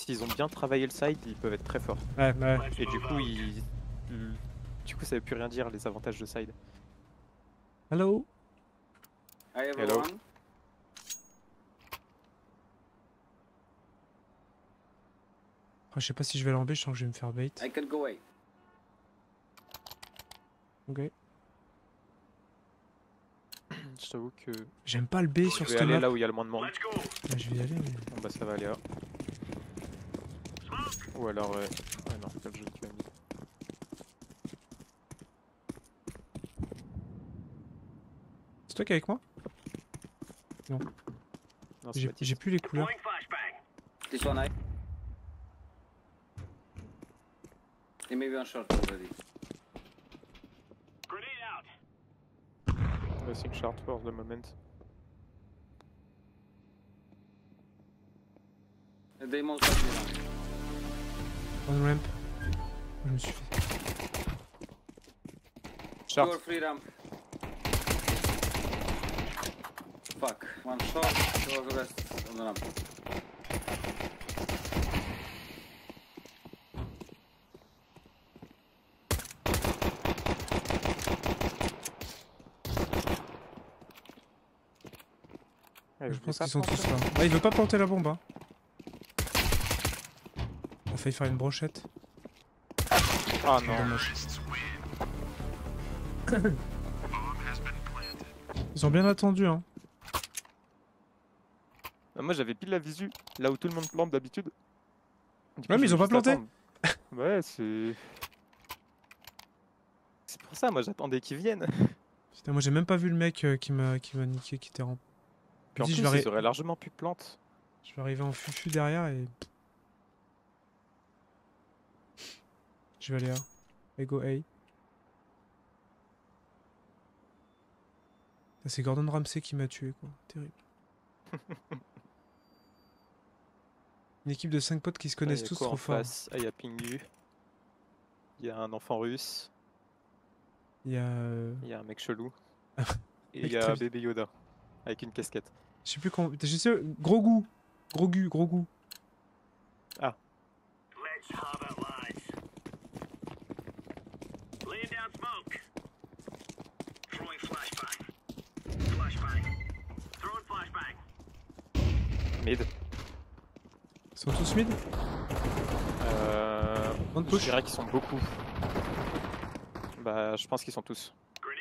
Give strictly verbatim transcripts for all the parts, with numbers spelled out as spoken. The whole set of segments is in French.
s'ils ont bien travaillé le side, ils peuvent être très forts. Ouais, ouais. Et du coup, ils... du coup, ça veut plus rien dire les avantages de side. Hello. Hi Hello. everyone. Oh, je sais pas si je vais l'enlever, je sens que je vais me faire bait. I can go away. Ok. Je t'avoue que J'aime pas le B sur je vais cette aller map. là où il y a le moins de monde. Bah, je vais y aller, mais... Bon bah ça va aller là. Ou alors... Euh... Ah non, quel jeu tu as mis. C'est toi qui es avec moi? Non. Non, c'est J'ai Baptiste. plus les couleurs. This one I. He may be on short already. Nothing short for the moment. They most likely run. On ramp. Je me suis fait. Two or Short. three ramp. Fuck. One short, two of the rest on the ramp. Ouais, Je vous pense voulez qu'ils sont pas tous prendre là. Ah, il veut pas planter la bombe, hein. On a failli faire une brochette. ça? Ah non. Dommage. Ils ont bien attendu, hein. Ah, moi j'avais pile la visu, là où tout le monde plante d'habitude. Du coup, Ouais, mais je ils ont vais pas juste planté. attendre. Ouais, c'est... C'est pour ça, moi j'attendais qu'ils viennent. Putain, moi j'ai même pas vu le mec euh, qui m'a qui m'a niqué, qui était en... Puis en Dis, plus, je vais, ils arri- auraient largement pu plante. je vais arriver en fufu derrière et... Je vais aller A. Et go A. Ah, c'est Gordon Ramsay qui m'a tué, quoi. Terrible. Une équipe de cinq potes qui se Ah, y connaissent a tous quoi trop en fort. face? Ah, il y a Pingu. Il y a un enfant russe. Il y a... euh, Il y a un mec chelou. Ah, Et mec il y très a bien. bébé Yoda. Avec une casquette. Je sais plus quand... Je sais... Gros goût. Gros goût, gros goût. Ah. Mid. Ils sont tous mid? Euh... One Je push. dirais qu'ils sont beaucoup. Bah, je pense qu'ils sont tous.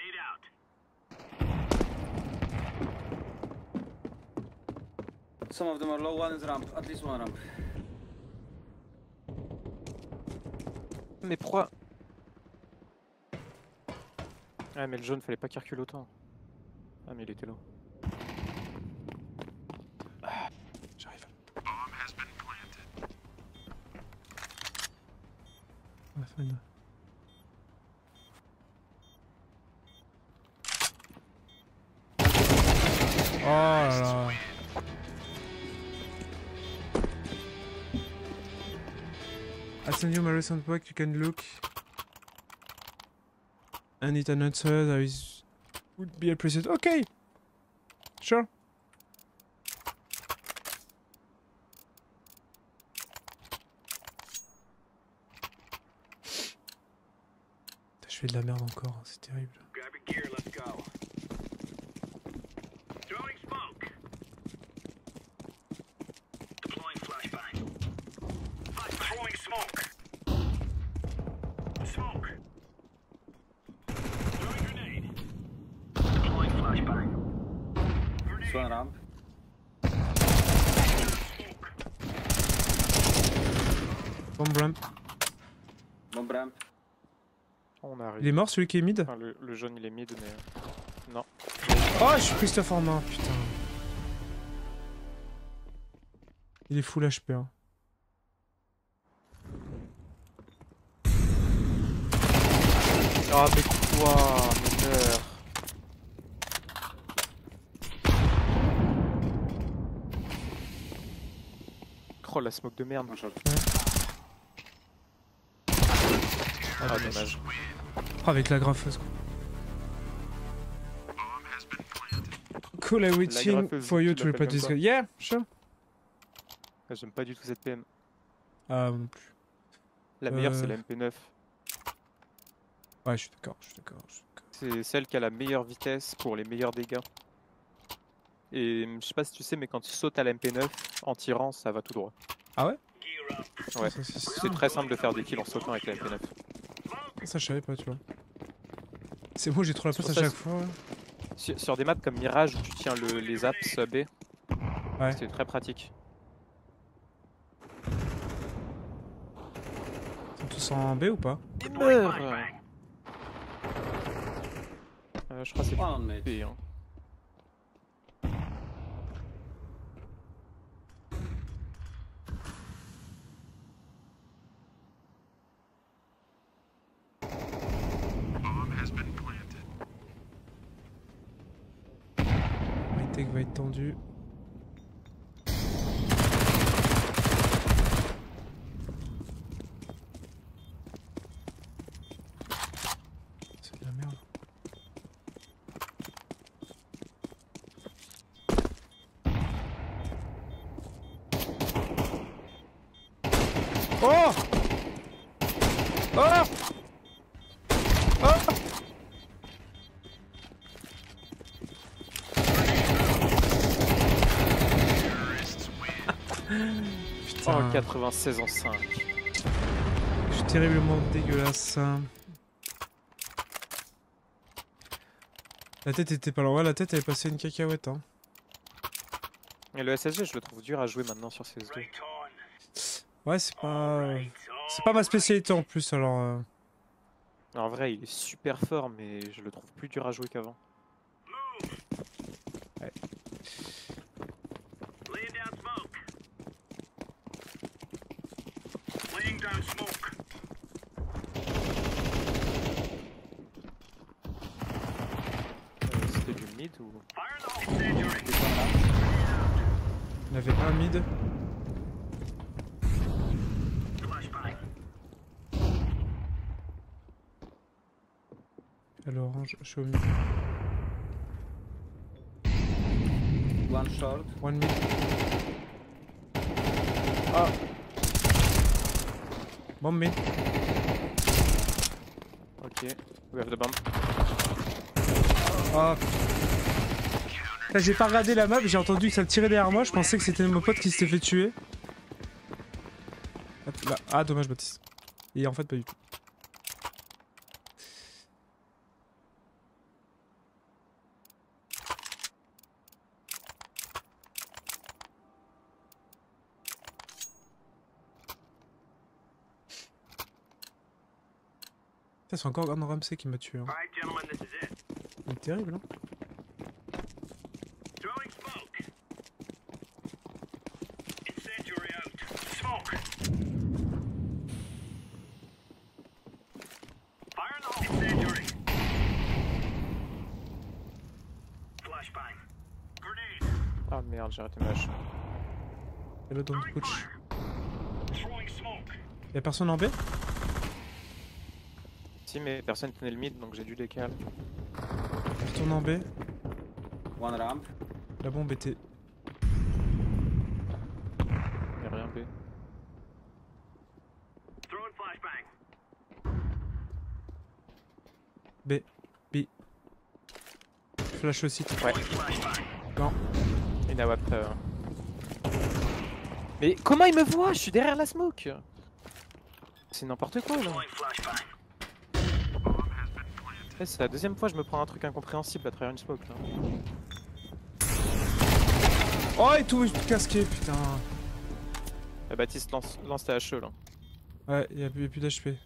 Some of them are low, one is ramp, at least one ramp. Mais pourquoi? Ah, mais le jaune, fallait pas qu'il recule autant. Ah, mais il était là. J'arrive. Ouais, fine. Oh là là. I send you my recent work, you can look. And it an answer that is would be appreciated. Okay. Sure. Putain, je fais de la merde encore, c'est terrible. It's one ramp. Bomb ramp. Bomb ramp. On Il arrive. est mort celui qui est mid? Enfin, le, le jaune, il est mid, mais... euh, Non. Oh, je suis Christophe en main, putain. Il est full H P. Hein. Ah, mais quoi? Mais meurs. Oh, la smoke de merde. One short. Ah, dommage. Oh, avec la graffeuse. quoi. Cool, I'm waiting graffeuse, for you tu to reply l'appelles to this comme guy. Yeah, sure. Ah, j'aime pas du tout cette P M. Ah, non plus. La meilleure, Euh. c'est la M P neuf. Ouais, je suis d'accord, je suis d'accord. je suis d'accord. C'est celle qui a la meilleure vitesse pour les meilleurs dégâts. Et je sais pas si tu sais, mais quand tu sautes à la M P neuf, en tirant, ça va tout droit. Ah ouais? Ouais. Ça, c'est- C'est très simple de faire des kills en sautant avec la M P neuf. Ça, je savais pas, tu vois. C'est bon, j'ai trop la C'est place pour à ça, chaque fois. Sur, sur des maps comme Mirage, où tu tiens le, les apps B, Ouais. c'est très pratique. Ils sont tous en B ou pas? Et meurt euh, Je crois que c'est One on mid. B. Hein. My tech va être tendu. C'est de la merde. Oh! Oh! Oh! Putain, Oh, quatre-vingt-seize en cinq. je suis terriblement dégueulasse. La tête était pas loin. Ouais, la tête elle est passée une cacahuète. Hein. Et le S S G, je le trouve dur à jouer maintenant sur C S deux. Ouais, c'est pas. C'est pas ma spécialité en plus alors. euh. En vrai, il est super fort, mais je le trouve plus dur à jouer qu'avant. Ouais. Euh, C'était du mid ou... Il y avait un mid. À l'orange, je suis au mid. One short. One mid. Ah, Bomb mid. ok. We have the bomb. Ah. Là, j'ai pas regardé la map, j'ai entendu que ça tirait derrière moi, je pensais que c'était mon pote qui s'était fait tuer. Hop, là. Ah, dommage, Baptiste. Et en fait, pas du tout. Ça, c'est encore Gordon Ramsay qui m'a tué. Hein. Il est terrible, hein. Ah merde, j'ai arrêté ma hache. Hello, don't push. Y'a personne en B? Si, mais personne tenait le mid, donc j'ai dû décaler. Je tourne en B. One ramp. La bombe était. Y'a rien B. B. B. Flash aussi. Ouais. Non. Il a wap. Euh... Mais comment il me voit? Je suis derrière la smoke. C'est n'importe quoi là. Eh, c'est la deuxième fois que je me prends un truc incompréhensible à travers une smoke là. Oh, et tout, tout casqué, putain. Eh, Baptiste, lance, lance ta H E là. Ouais, y'a plus, y a plus d'H P.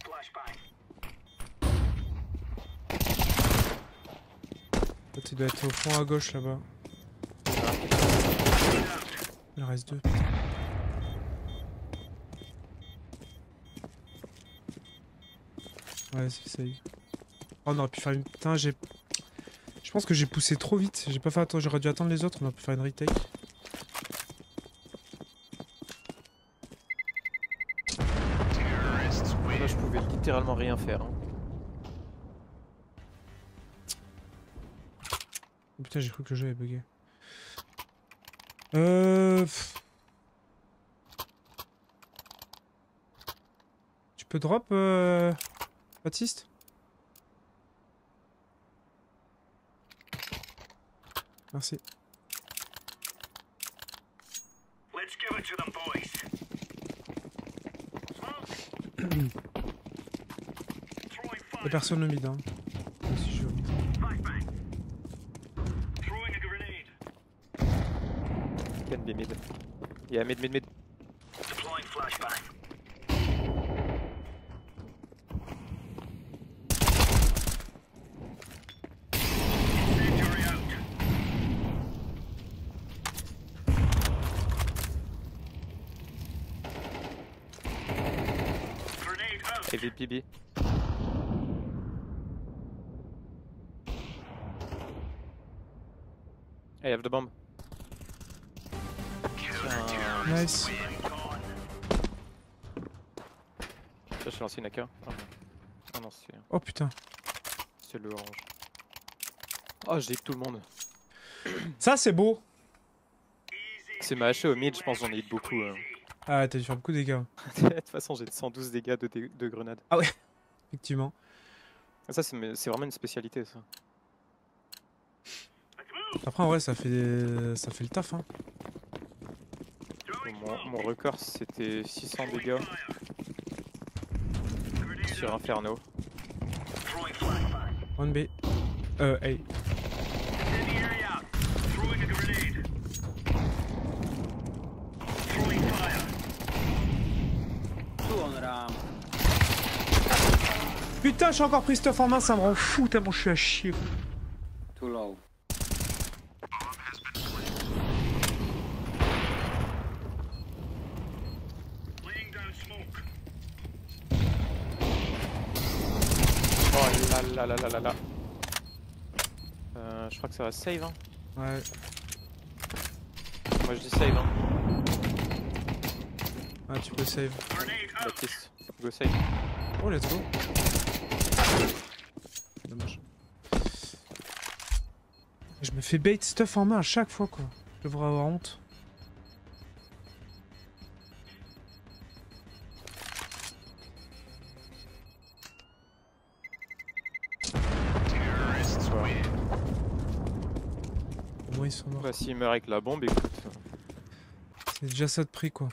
L'autre, il doit être au fond à gauche là-bas. Il en reste deux. Putain. Ouais, c'est ça. y est. Oh, on aurait pu faire une. Putain, j'ai. Je pense que j'ai poussé trop vite. J'ai pas fait attendre. J'aurais dû attendre les autres. On aurait pu faire une retake. Là, je pouvais littéralement rien faire. Hein. Oh, putain, j'ai cru que le jeu avait bugué. Euh. pff. peux drop, euh... Baptiste? Merci. Y'a personne au mid, hein. Moi aussi, je veux. Can be mid. Yeah, mid, mid, mid. A V P B. I have the bomb. Tiens. Nice. Là, j'ai lancé une A K. Ah non, ah non c'est Oh putain. c'est le orange. Oh, j'ai tout le monde. Ça, c'est beau. C'est ma haché au mid, je pense que j'en ai eu beaucoup. euh. Ah, t'as dû faire beaucoup de dégâts. De toute façon, j'ai cent douze dégâts de, dé- de grenades. Effectivement. Ça, c'est mes- c'est vraiment une spécialité, ça. Après, en vrai, ça fait, ça fait le taf, hein. Mon, mon record, c'était six cents dégâts sur Inferno. one B. Euh, A. Two on ram. Putain, j'ai encore pris stuff en main, ça me rend fou tellement je suis à chier. Too low. Oh là là là là là là. Euh, je crois que ça va save, hein. Ouais. Moi je dis save, hein. Ah, tu peux save. Baptiste, go save. Oh, let's go. Dommage. Je me fais bait stuff en main à chaque fois, quoi. Je devrais avoir honte. Au moins, ils sont morts. Bah, s'il meurt avec la bombe, écoute. C'est déjà ça de prix, quoi.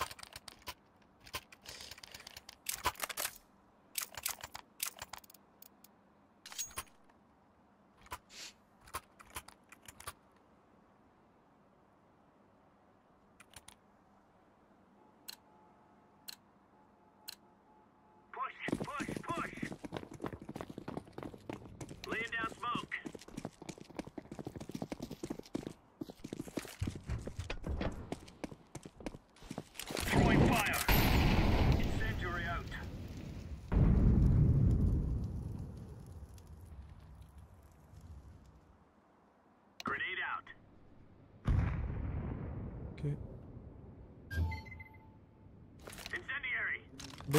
B.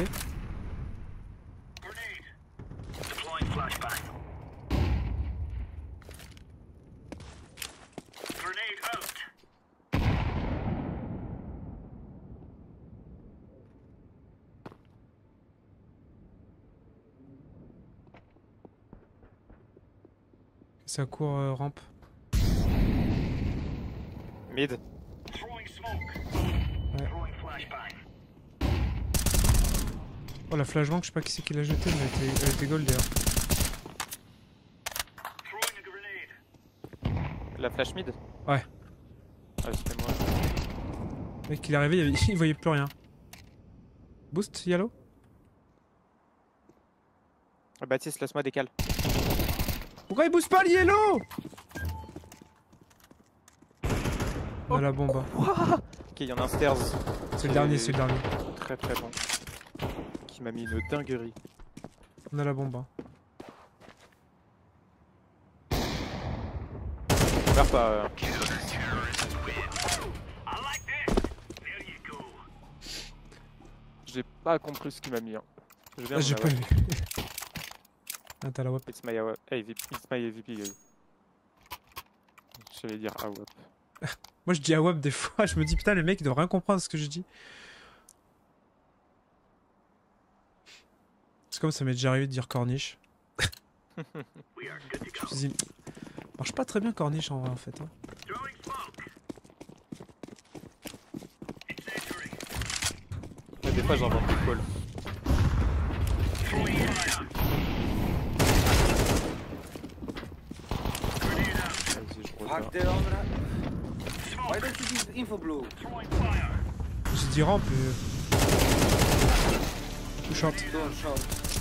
Ça court euh, rampe. Mid. Ouais. Oh la flashbang, je sais pas qui c'est qui l'a jeté, mais elle était, elle était gold d'ailleurs. La flash mid? Ouais. Ah, c'était moi. Le mec, il est arrivé, il, avait- il voyait plus rien. Boost, Yellow? Ah, Baptiste, laisse-moi décale. Pourquoi il booste pas le Yellow? On a la bombe. hein. Ok, il y en a un stairs. C'est le dernier, c'est le dernier. Très très bon. Qui m'a mis une dinguerie. On a la bombe. hein. Meurs pas. euh. J'ai pas compris ce qu'il m'a mis. Hein. Je viens Ah, de j'ai la pas web. vu. Ah, t'as la web. It's my, A W P. Hey, V P, it's my A V P, guys. J'allais dire A W P. Moi je dis à web des fois, je me dis putain, les mecs ils doivent rien comprendre ce que je dis. C'est comme ça m'est déjà arrivé de dire corniche. Je me suis dit, marche pas très bien corniche en vrai en fait. Hein. Ouais, des fois j'en vends plus call. Vas-y, je Hack reviens. there on that. Why don't you give info blue? J'ai dit rampe et... Too short. Don't short.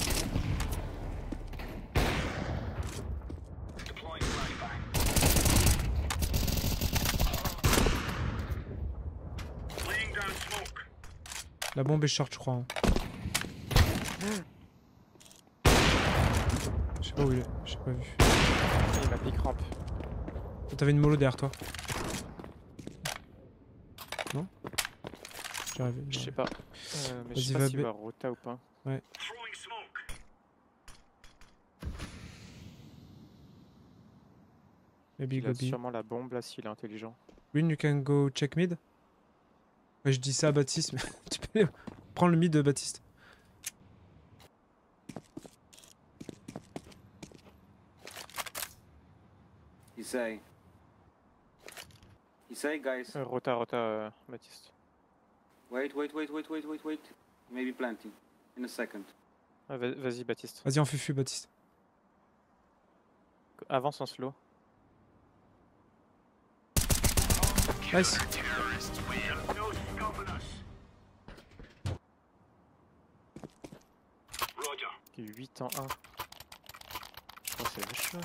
La bombe est short je crois. Hein. Je sais pas où il est, j'ai pas vu. Il m'a pick ramp. T'avais une mollo derrière toi. Non? J'arrive. Je sais pas. Euh, mais je Vas-y, sais va pas s'il B. va rota ou pas. Ouais. Maybe Il go a B. sûrement la bombe là s'il est intelligent. Green, you can go check mid. Ouais, je dis ça à Baptiste, mais tu peux aller prendre le mid de Baptiste. He say. He say, guys. Euh, rota, rota, euh, Baptiste. Wait, wait, wait, wait, wait, wait, wait. Maybe planting. In a second. Ah, va- Vas-y, Baptiste. Vas-y, en fufu, Baptiste. Avance en slow. Nice. huit en un. Oh, c'est vachement.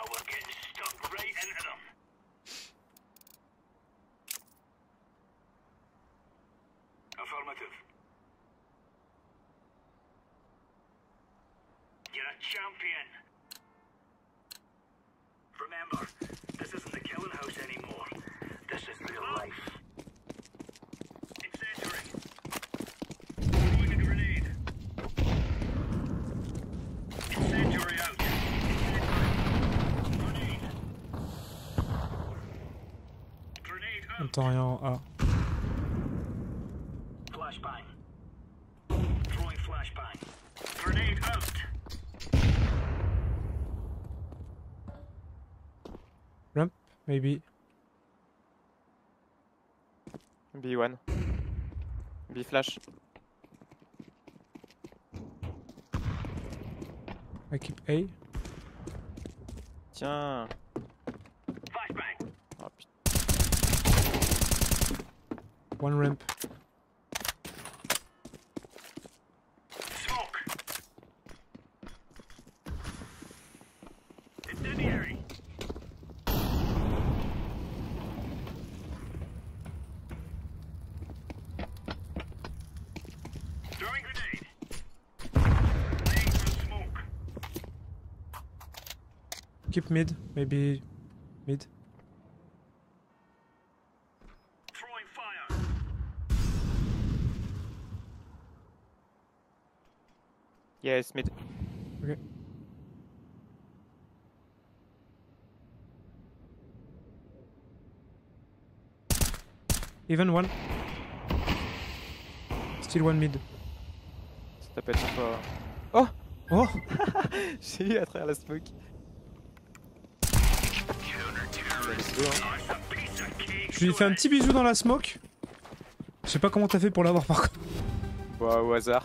You're a champion. Remember, this isn't the killing house anymore. This is real life. Incendiary. Throwing a grenade. Incendiary out. Grenade. Grenade out. J'entends rien en A. Flashbang. Throwing flashbang. Grenade out. Ramp, maybe. B one. B flash. I keep A. Tiens. Flashbang. Oh putain. One ramp. Smoke. Incendiary. Throwing grenade. Laying some smoke. Keep mid, maybe mid. Throwing fire. Yes, mid. Okay. Even one. Still one mid. Ça t'appelle pas. Oh. Oh! J'ai eu à travers la smoke. Je lui ai fait un petit bisou dans la smoke. Je sais pas comment t'as fait pour l'avoir par contre. Bah, au hasard.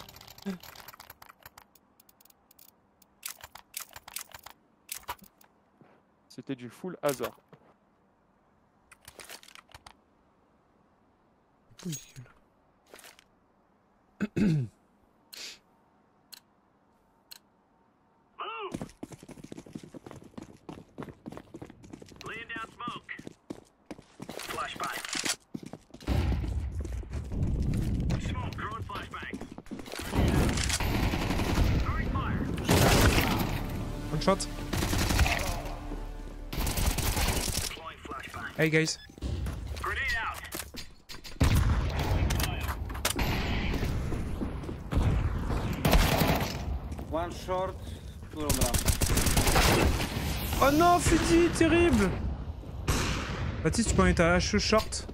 C'était du full hasard. Ridicule. Move. Laying down smoke. Flashbang. Smoke. Throwing flashbang. Throwing fire. One shot. Deploying flashbang. Hey guys. Grenade out. One short, two on ramp. Oh non, Fudi, terrible! Baptiste, tu peux mettre ta hache short.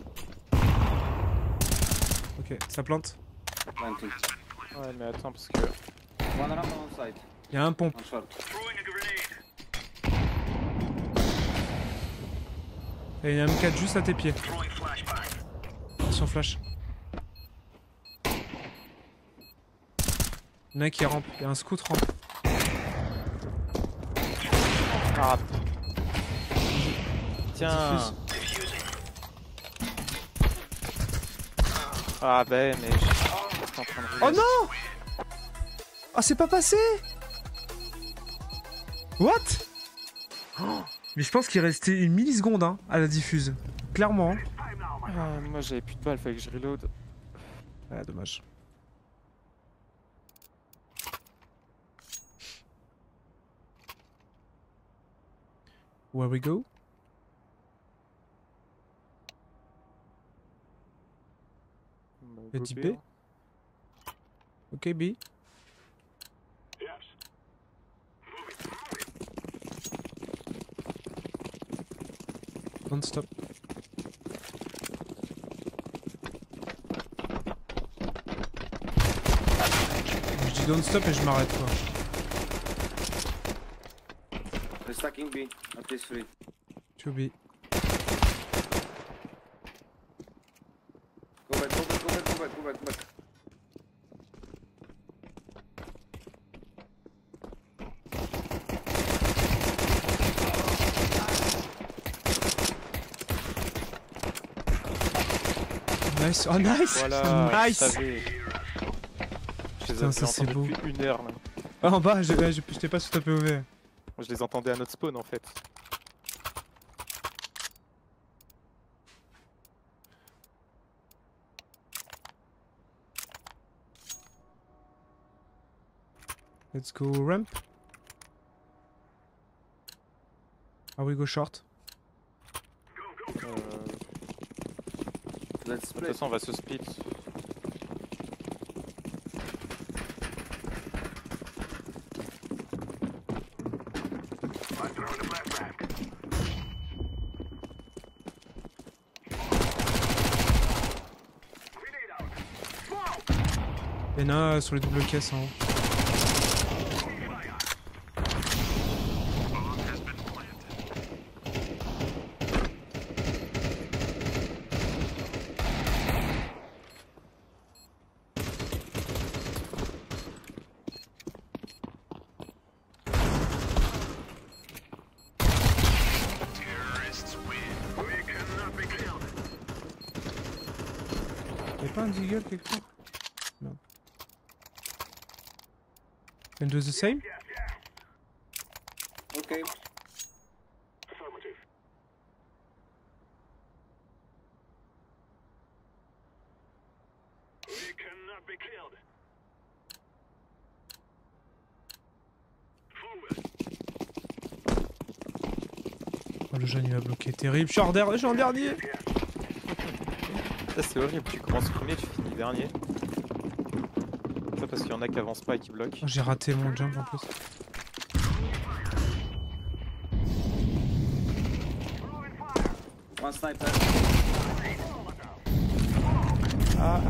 Ok, ça plante. Planting. Ouais, mais attends, parce que. One ramp on site. Y'a un pompe. On short. Throwing a grenade. Et y'a un M quatre juste à tes pieds. Throwing flashbang. Attention flash. Y'en a un qui rampe. Y'a un scout rampe. Ah. Tiens. Diffuse. Diffusing. Ah ben mais je suis en train de Oh rouler. non! Ah, c'est pas passé! What? Oh, mais je pense qu'il restait une milliseconde hein, à la diffuse. Clairement. Hein. Time now, my Ah, moi j'avais plus de balles, fallait que je reload. Ah, dommage. Where we go? Bah, Et go dit B, B. hein. Ok, B. Yes. Don't stop. Je dis don't stop et je m'arrête quoi. They're stacking B. At least three. To B. Go back, go back, go back, go back, go back, go back. Nice. Oh nice. Voilà, Nice. je savais. Je les Putain, ai ça, c'est entendus beau. depuis une heure là. Ah, en bas, je ouais, je- j'étais pas sur ta P O V. Moi, je les entendais à notre spawn en fait. Let's go ramp. Ah we go short. Euh, Let's de toute split. façon, on va se split. I'm throwing a flashbang. Grenade out. Smoke. Y'en a un sur les doubles caisses en haut. Fire. Bomb has been planted. Terrorists win. We cannot be killed. Y'a pas un deagle quelque part? Non. Can do the same? Yes, yes. Okay. Affirmative. We cannot be killed. Forward. Oh le jeune il m'a bloqué, terrible. Je suis en, der- je suis en dernier. Ça c'est horrible, tu commences premier, tu finis dernier. Ça parce qu'il y en a qui avancent pas et qui bloquent. Oh, j'ai raté mon jump en plus. One sniper. Ah,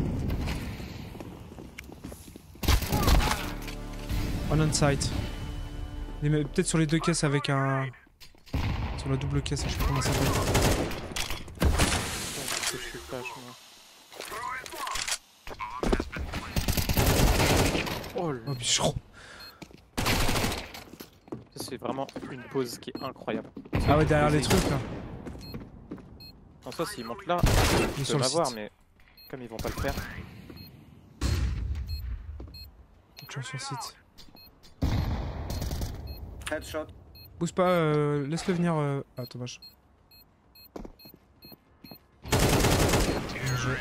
On on site. Il est peut-être sur les deux caisses avec un. Sur la double caisse, je sais pas comment ça s'appelle. je suis flash moi. Oh là, Oh bichon. c'est vraiment une pause qui est incroyable. Ah ouais, derrière les trucs là. En soi, s'ils montent là, Il est ils sur peuvent le l'avoir, site. mais comme ils vont pas le faire. Toujours sur le site. Headshot. Bouge pas, euh, laisse-le venir. Euh... Ah, dommage. Bien joué.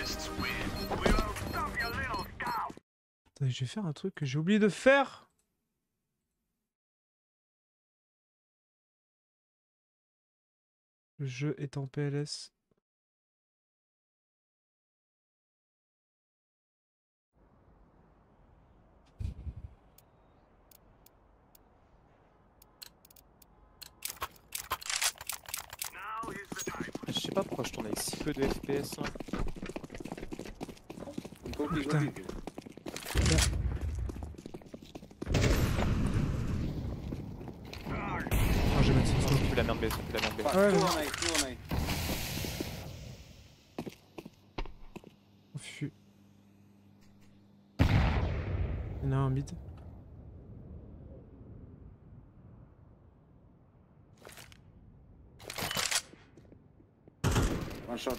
Attendez, je vais faire un truc que j'ai oublié de faire. Le jeu est en P L S. Je sais pas pourquoi je tourne avec si peu de F P S là. Go B, go Putain. B. B, ça fait la merde B. Fuck, Ouais, two ouais. on A, two on A. On fuit. Il y en a un en mid. One shot.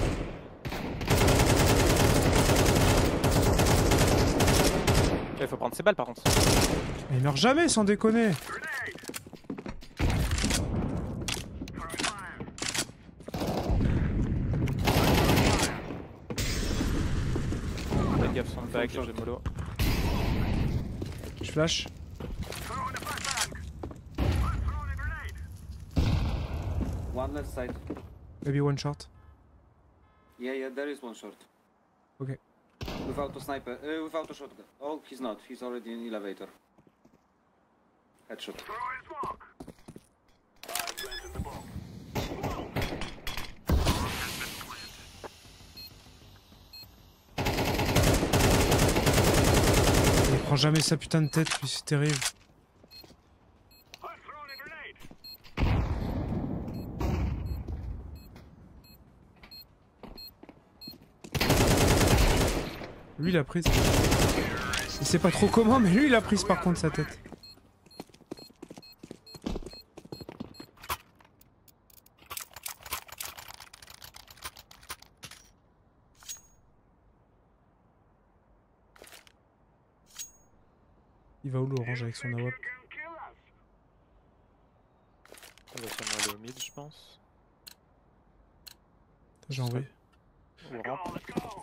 Il faut prendre ses balles par contre. Mais il meurt jamais sans déconner. Fais gaffe son back, j'ai mollo. Je flash. One left side. Maybe one shot. Yeah, yeah, there is one shot. Okay. Without a sniper, uh, without a shotgun. Oh, he's not. He's already in elevator. Headshot. Il prend jamais sa putain de tête, lui, c'est terrible. Lui, il a prise. Il sait pas trop comment, mais lui, il a prise par contre sa tête. Il va où l'orange avec son A W A P? On va sûrement aller au mid, je pense. J'ai envoyé. Ou rampe.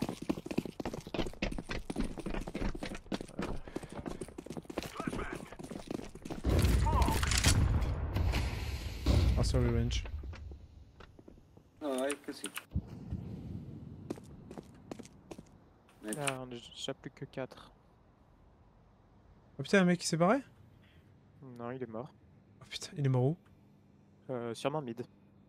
Ah, sur le range. Oh, I can see. Ah, on est déjà plus que quatre. Oh putain, un mec qui s'est barré? Non, il est mort. Oh putain, il est mort où? Euh, sûrement mid.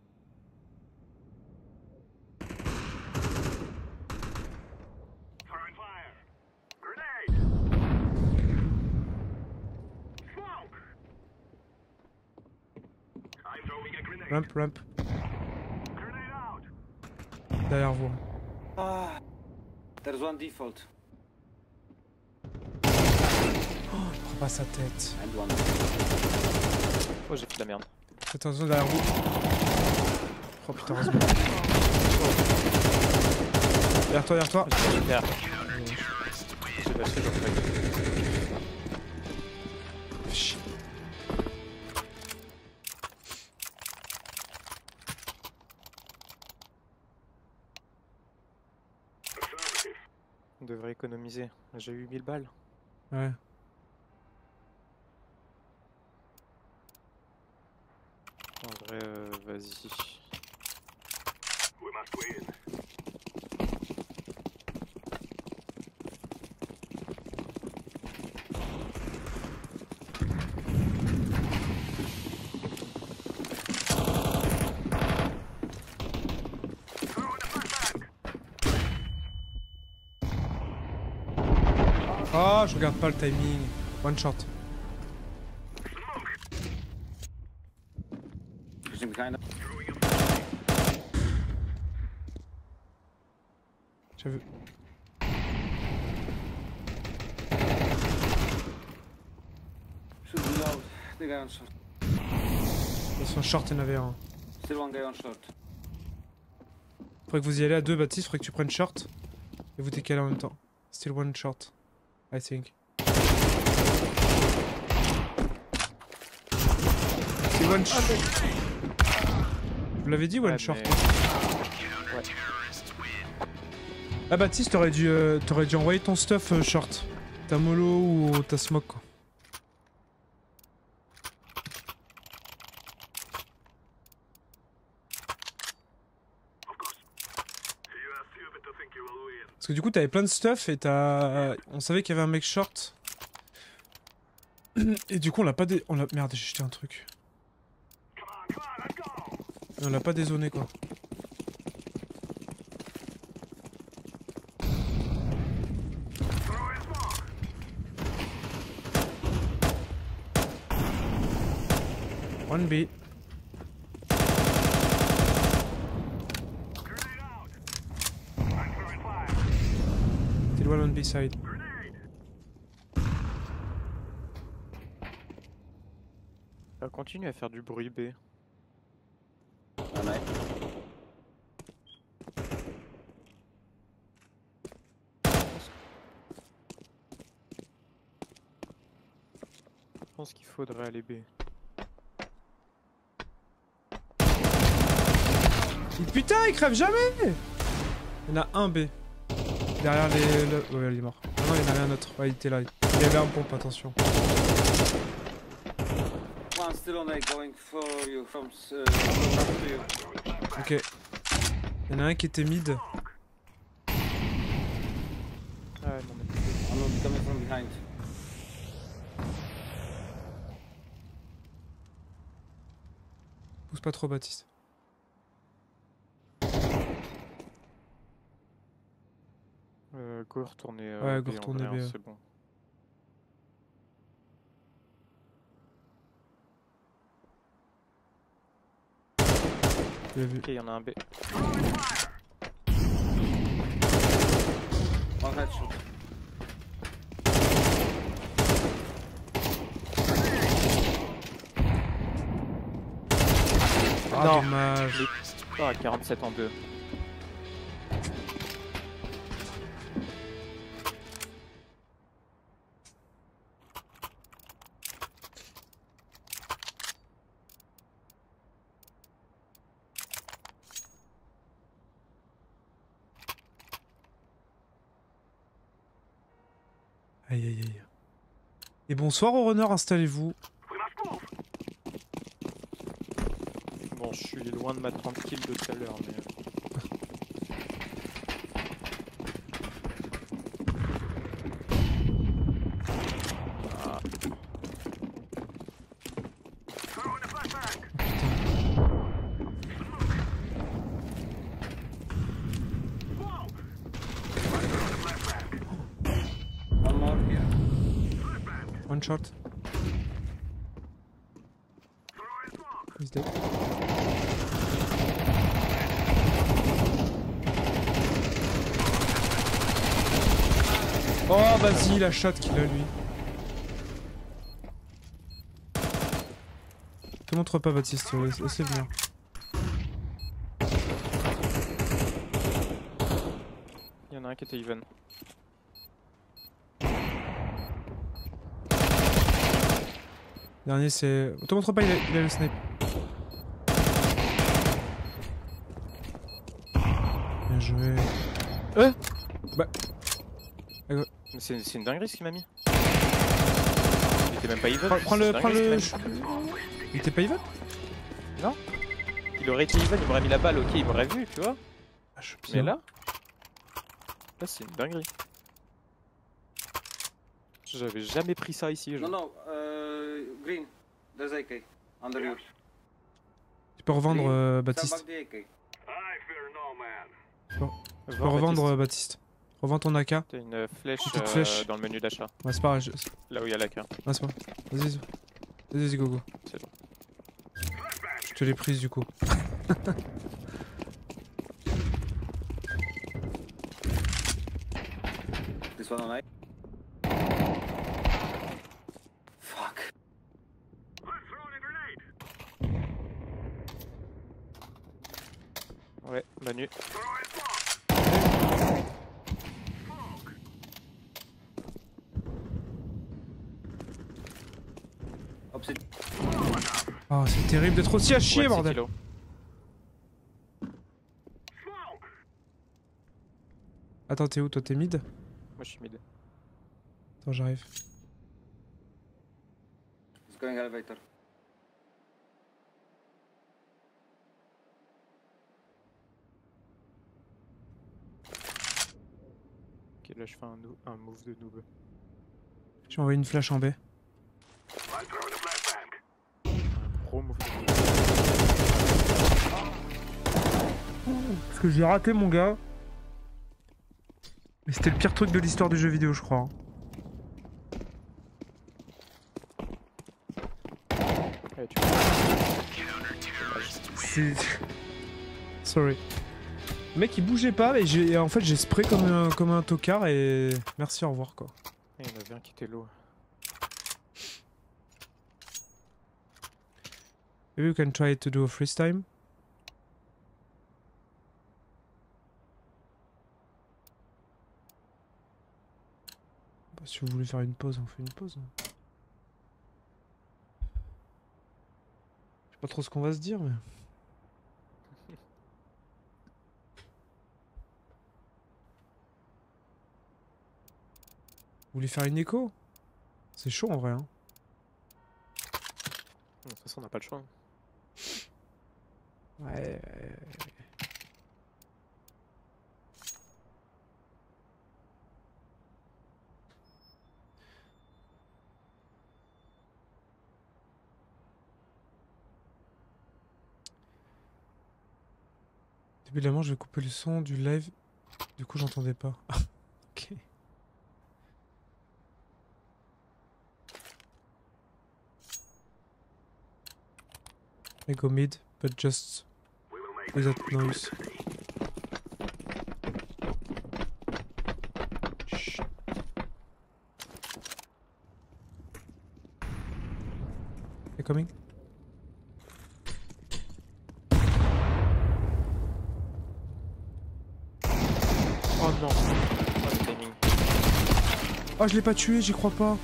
Ramp, ramp. Derrière vous. Ah, there's one default. Oh, il prend pas sa tête. And one. Oh, j'ai fait de la merde. Faites attention derrière vous. Oh putain, heureusement. Derrière toi, derrière toi. Super. J'ai lâché le truc. Chut. On devrait économiser. J'ai eu mille balles. Ouais. En vrai, euh, vas-y. We must win. Oh, je regarde pas le timing. One shot. Pushing behind us. J'ai vu. Should reload. The guy on short. Dans son short, il y en avait un. Still one guy on short. Faudrait que vous y allez à deux, Baptiste. Faudrait que tu prennes short. Et vous décalez en même temps. Still one short. I think. C'est one shot. Vous l'avez dit, one Ouais, short. mais- Ouais. Ah, Baptiste, t'aurais dû, euh, t'aurais dû envoyer ton stuff euh, short. Ta mollo ou ta smoke, quoi. Parce que du coup, t'avais plein de stuff et t'as. On savait qu'il y avait un mec short. Et du coup, on l'a pas dé. On l'a. Merde, j'ai jeté un truc. Et on l'a pas dézoné, quoi. One B. A-side. Ça continue à faire du bruit B. On night. Je pense qu'il faudrait aller B. Putain, il crève jamais! Il y en a un B. Derrière les... Le... Ouais, il est mort. Ah non, il y en avait un autre. Ouais, il était là. Il y avait un pompe, attention. One still on A going for you from uh, to you. Ok. Il y en a un qui était mid. Ah non mais... I'm coming from behind. Pousse pas trop, Baptiste. Euh, go retourner euh, Ouais, B go en retourner vrai, B, hein, ouais. c'est bon. Tu l'as vu. Ok, il y en a un B. One headshot. Ah, Non. dommage. Ah, quarante-sept en deux. Aïe aïe aïe. Et bonsoir au runner, installez-vous. Bon, je suis loin de ma trente kills de tout à l'heure, mais... Ah. One more here. One shot. He's dead. Oh vas-y, la shot qu'il a lui. Te montre pas Baptiste, laisse- laissez venir. Il y en a un qui était even. Dernier c'est... Te montre pas, il a, il a le snipe. Bien joué. Euh Bah... Mais c'est c'est une dinguerie ce qu'il m'a mis. Il était même pas even. Prends, prends le... c'est Prends dinguerie, le... ce qu'il m'a mis. Il était pas even? Il aurait été even, il m'aurait mis la balle, ok, il m'aurait vu, tu vois. Ah, je suis Mais bizarre. là... Là c'est une dinguerie. J'avais jamais pris ça ici. No, genre. no, uh, green. There's A K. Under you. Tu peux revendre euh, Send Baptiste. back the A K. I fear no man. Tu peux Va, revendre Baptiste. euh, Baptiste. Revends ton A K. T'as une flèche, Petite euh, flèche. dans le menu d'achat. Ouais, c'est pas grave. je- Là où il y a la carte. Ouais, c'est pas grave. Vas-y, vas-y, vas-y, go go. C'est bon. Je te l'ai prise du coup. This one on A. Fuck. I'm throwing a grenade. Ouais, Manu. Throwing smoke. Opposite. Oh, c'est terrible d'être aussi à chier, Ouais, six bordel. kilos. Smoke. Attends, t'es où? Toi, t'es mid? Moi je suis mid. Attends, j'arrive. He's going elevator. Ok, là je fais un, nou- un move de noob. J'ai envoyé une flash en B. I'm throwing a flashbang. Un gros move de noob. Parce que j'ai raté, mon gars. Mais c'était le pire truc de l'histoire du jeu vidéo, je crois. hein. Ouais, tu C'est... Sorry. Le mec il bougeait pas et j'ai en fait j'ai spray comme un, comme un tocard et merci au revoir quoi. Il y en avait un qui était low. Maybe you can try to do a freeze time. Bah, si vous voulez faire une pause, on fait une pause. Je sais pas trop ce qu'on va se dire mais... Vous voulez faire une écho? C'est chaud en vrai hein. De toute façon on n'a pas le choix. Ouais, ouais, ouais. Évidemment, je vais couper le son du live. Du coup, j'entendais pas. Ok. I go mid, but just without noise. Shh. They're coming. Oh non. Oh, le timing. Oh, je l'ai pas tué, j'y crois pas.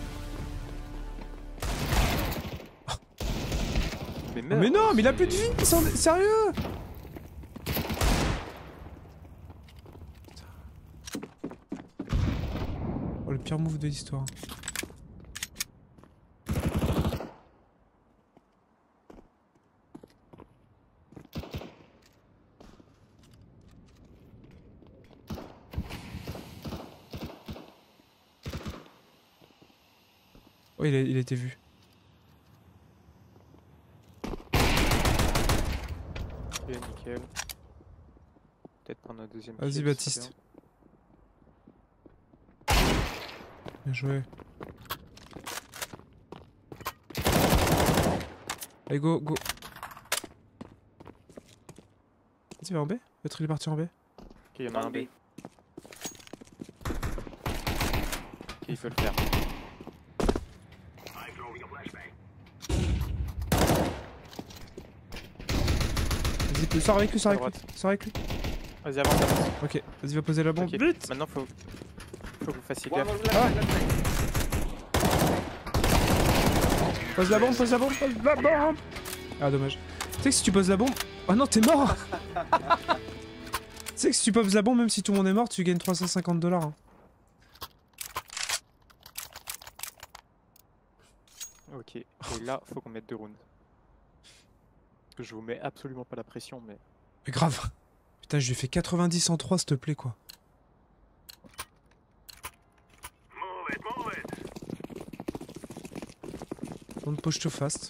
Mais, Oh, meurs. mais non, mais il a plus de vie, sans- sérieux. Oh, le pire move de l'histoire. Oh, il a, il a été vu. Ok, nickel. Peut-être prendre un deuxième. Vas-y, kill, Baptiste. Bien joué. Allez, go, go. Vas-y, va en B. L'autre il est parti en B. Ok, il y en a un B. B. Ok, il faut le faire. I'm throwing a flashbang. Vas-y, sors avec lui, sors À avec lui. droite. Sors avec lui. Vas-y, avance, avance. Ok, vas-y, va poser la bombe. Ok, Vite. maintenant faut... faut que vous fassiez One gaffe. more left, left side. Pose la bombe, pose la bombe, pose la bombe. Ah, dommage. Tu sais que si tu poses la bombe... Oh non, t'es mort. Tu sais que si tu poses la bombe, même si tout le monde est mort, tu gagnes trois cent cinquante dollars. Hein. Ok, et là, faut qu'on mette deux rounds. Je vous mets absolument pas la pression, mais... Mais grave. Putain, je lui ai fait quatre-vingt-dix en trois, s'il te plaît, quoi. Move it, move it. Don't push too fast.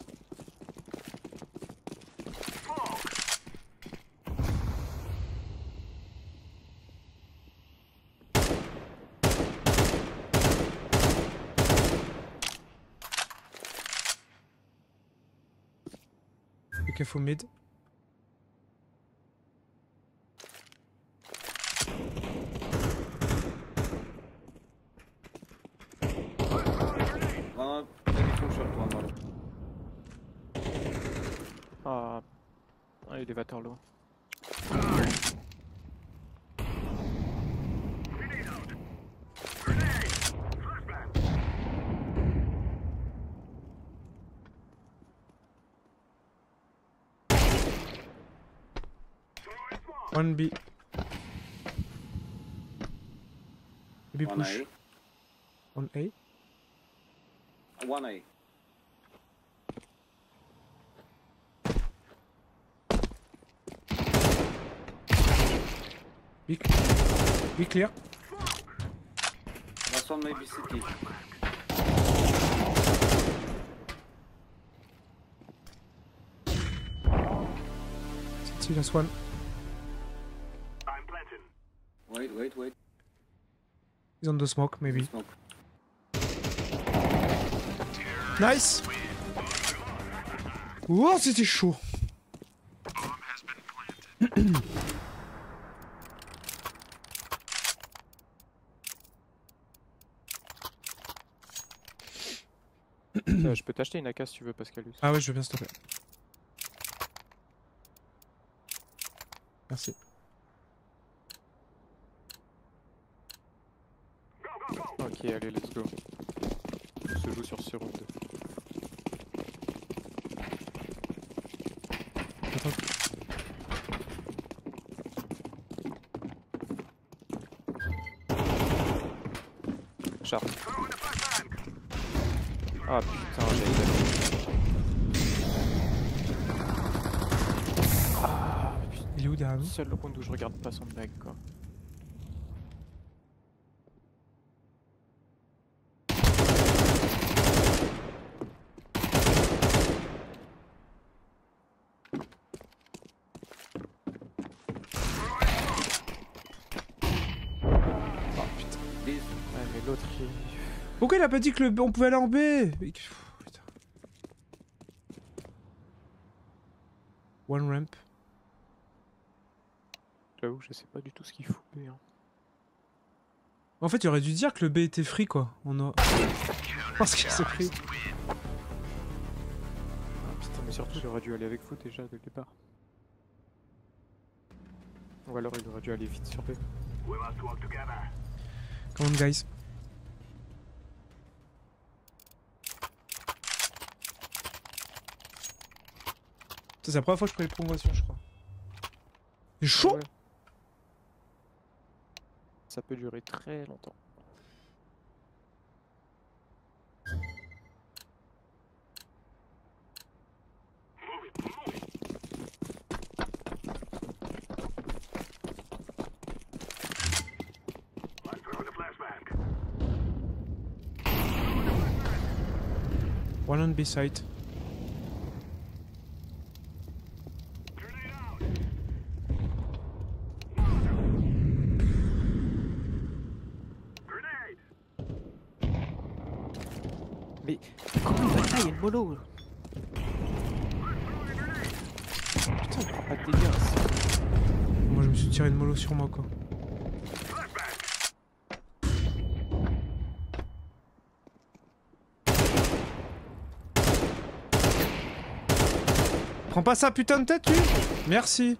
Be careful mid. One, maybe two shot, one more. Ah, ah élévateur low. Grenade out. Grenade. Flashbang. Throwing smoke. One B. Maybe One push. One A. A. One A. B. B clear. Last one maybe city. City, last one. I'm planting. Wait, wait, wait. He's on the smoke, maybe. Smoke. Nice! Wow, c'était chaud! Euh, je peux t'acheter une A K si tu veux, Pascalus. Ah ouais, je veux bien, s'il te plaît. Merci. Ok, allez, let's go. On se joue sur ce round. Attends. Sharp. Ah putain, j'ai eu. Ah putain. Il est où derrière nous? Seul round où je regarde pas son back quoi. This. Ouais, mais l'autre il. Pourquoi il a pas dit que le... on pouvait aller en B? Mais- Pff, putain. One ramp. J'avoue, je sais pas du tout ce qu'il faut. Mais, hein. En fait, il aurait dû dire que le B était free quoi. On a... Parce que c'est free. Ah, putain, mais surtout, il aurait dû aller avec vous déjà dès le départ. Ou alors il aurait dû aller vite sur B. We must work together. Come on guys. C'est la première fois que je prends les promotions, je crois. C'est chaud. Ouais. Ça peut durer très longtemps. Let's throw the flashbang. One on B side. Grenade out. Grenade. Mais comment il va tailler une mollo? Putain, il prend pas de dégâts. c'est- Moi je me suis tiré une mollo sur moi quoi. Prends pas ça putain de tête lui. Merci.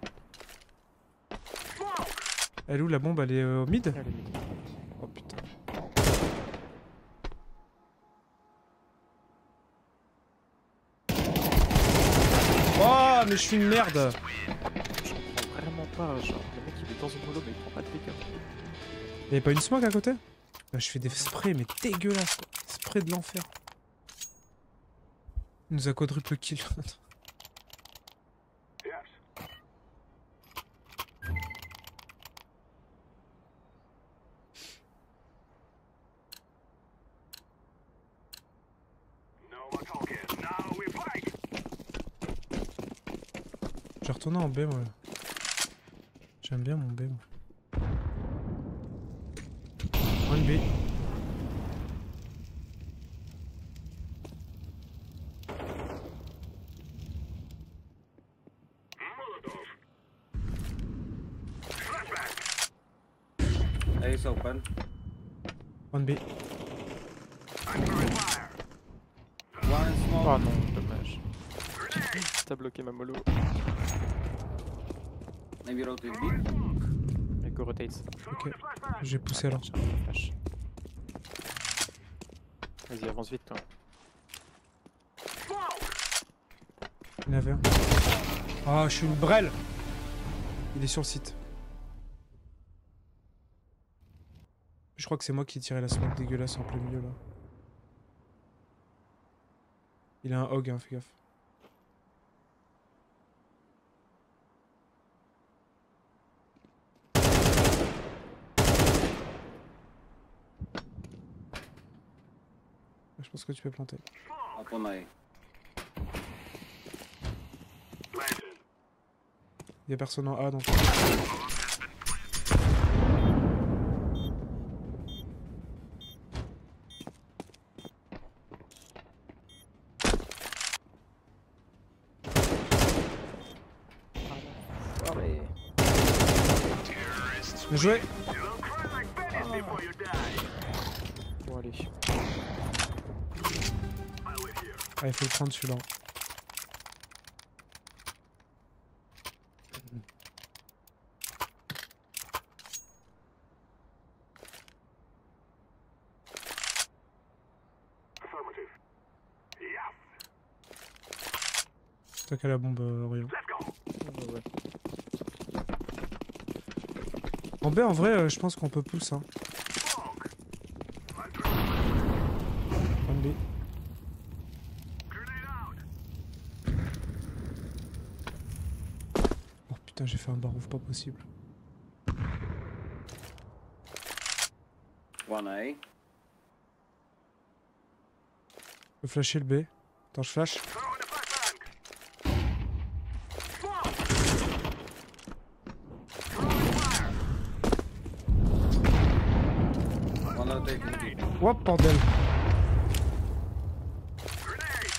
Elle est où la bombe? Elle est euh, au mid? Allez, mid. Oh putain. Oh mais je suis une merde. Je comprends vraiment pas. Genre, le mec il est dans une mollo mais il prend pas de dégâts. Y'avait pas une smoke à côté? Bah, je fais des sprays mais dégueulasses quoi. Spray de l'enfer. Il nous a quadruple kill. Yes. No more talking. Now we fight. Je vais retourner en B moi. J'aime bien mon B moi. One B. Molotov. Flashbang. A is open. One B. I'm throwing fire. One small. Oh non, dommage. T'as bloqué ma mollo. Maybe rotate B. Et go rotate. Ok. J'ai poussé alors. Flash. Vas-y, avance vite toi. Il y en avait un. Ah, je suis une brêle. Il est sur le site. Je crois que c'est moi qui ai tiré la smoke dégueulasse en plein milieu là. Il a un hog, hein, fais gaffe. Je pense que tu peux planter. Upon A. Planted. Il y a personne en A donc. Allez. Bien joué. You'll cry like babies before you die. Bon allez. I wish Ah, il faut le prendre celui-là. Affirmative. Yeah. Toi qui as la bombe, euh, Orion. Let's go. Ouais, ouais. En B, en vrai, euh, je pense qu'on peut pousser. Hein. Smoke. En B. Grenade out. Oh putain, j'ai fait un barouf pas possible. One A. Je peux flasher le B. Attends, je flash. Throwing the flashbang. Smoke. Throwing fire. One out A. Hop, bordel. Grenade.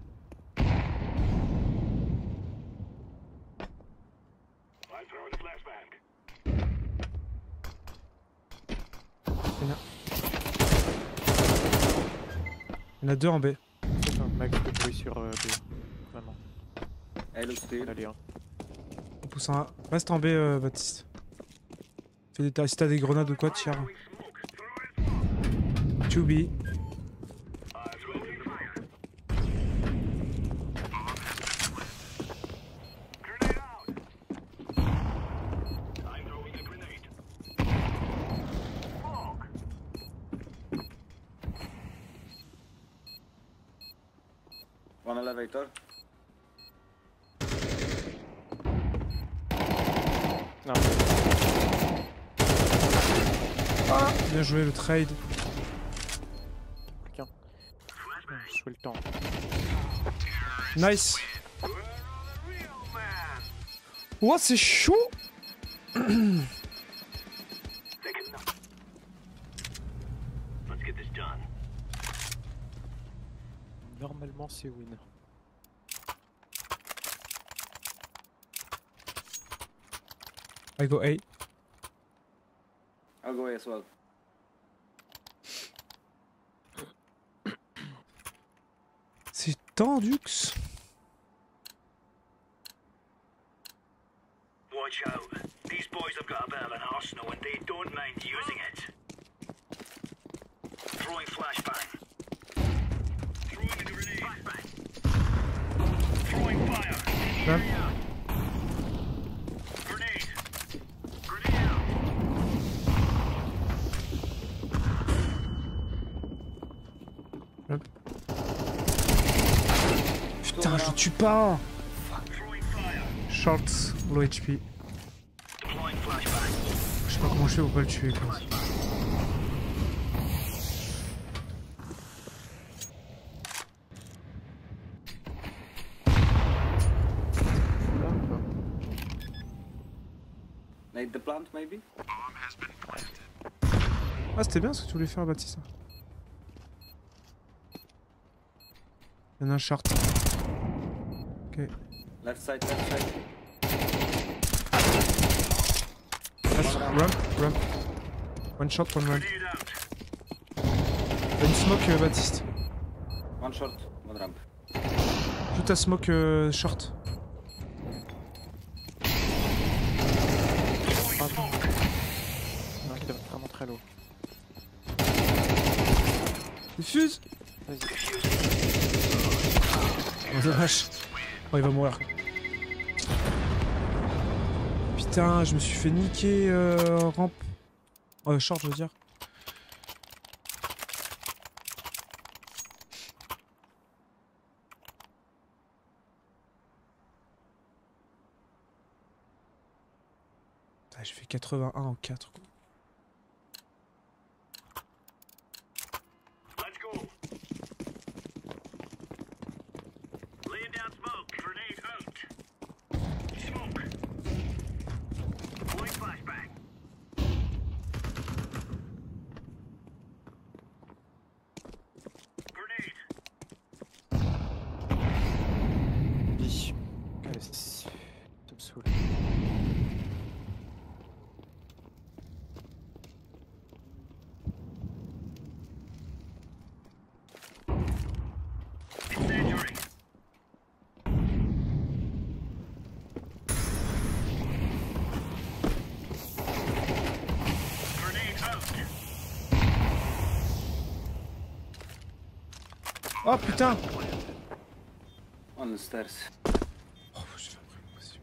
I'm throwing the flashbang. Il y en a deux en B. C'est un max de bruit sur euh, B. Vraiment. A looks On clear. a les un. On pousse un A. Reste en B, euh, Baptiste. Fais des tas. Si t'as des grenades ou quoi, tire. Throwing smoke. Throwing smoke. two B. I'm throwing fire. Grenade out. I'm throwing a grenade. Smoke. One elevator. Non, Bien joué le trade. quelqu'un. Je fais le temps. Nice. You're a real man. Oh, c'est chaud. Taking note. Let's get this done. Normalement, c'est win. I go A. I'll go A as well. C'est tendux. Watch out. These boys have got a bit of an arsenal and they don't mind using it. Throwing flashbang. Throwing a grenade. Flashbang. Throwing fire. Ramp. Grenade. Grenade out. Ramp. Putain, je le tue pas. Throwing fire. Shorts, low H P. Deploying flashbang. Je sais pas comment je fais pour pas le tuer quoi. Nade the plant maybe? Ah, c'était bien ce que tu voulais faire, Baptiste. Il y en a un short. Ok. Left side, left side. Last, ramp, ramp. One shot, one ramp. Grenade out. T'as une smoke, euh, Baptiste. One short, one ramp. Joue ta smoke euh, short. Throwing smoke. Non, il doit être vraiment très low. Diffuse. Vas-y. Oh, dommage. Oh, il va mourir. Putain, je me suis fait niquer euh, ramp. Euh, short, je veux dire. Putain, j'ai fait quatre-vingt-un en quatre. Quoi. Let's go. Laying down smoke. Grenade out. Smoke. Deploying flashbang. Grenade. Bi. Allez, ça me saoule. Oh putain. On the stairs. Oh, j'ai l'impression.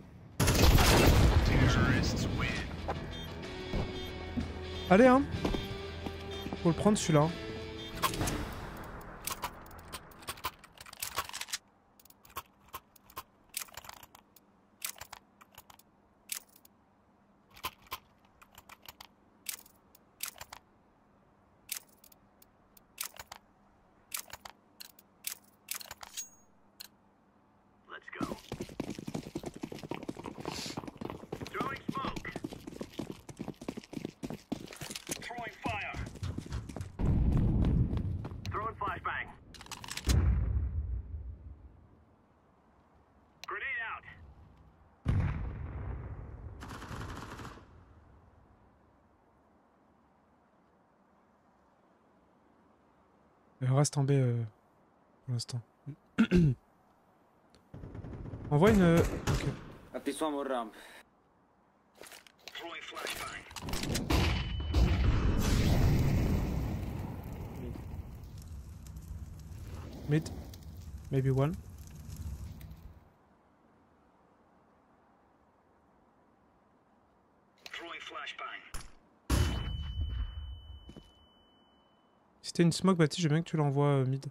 Allez hein. Faut le prendre celui-là. Let's go. Throwing smoke. Throwing fire. Throwing flashbang. Grenade out. Euh, reste en B euh, pour l'instant. Envoie une... euh, Ok. At least one more ramp. Throwing flashbang. Mid. Maybe one. Throwing flashbang. Si t'as une smoke, Baptiste, je veux bien que tu l'envoies euh, mid.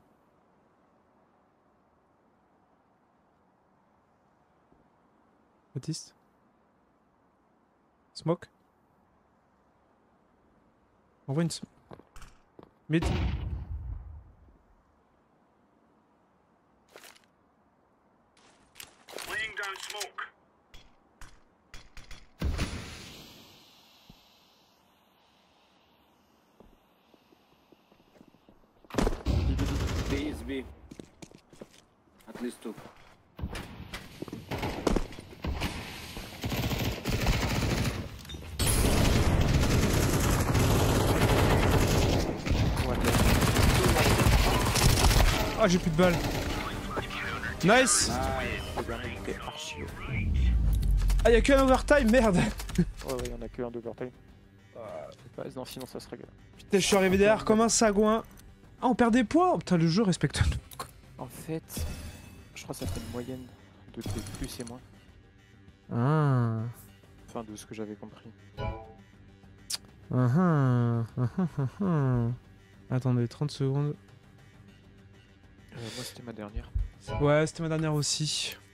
Baptiste. Smoke. Envoie une smoke. Mid. Laying down smoke. B is B. At least two. Ah, j'ai plus de balles. Nice. Le dernier était archi haut. Ah, y'a que un overtime, merde. Ouais, ouais, y'en a que un d'overtime. Fais pas, non, sinon ça se régale. Putain, je suis arrivé derrière comme un sagouin. Ah, on perd des points. Oh, putain, le jeu respecte tout. En fait, je crois que ça fait une moyenne de P plus et moins. Ah. Enfin, de ce que j'avais compris. Ah ah. Ah ah ah ah. Attendez, trente secondes. Euh, moi, c'était ma dernière. Ouais, c'était ma dernière aussi.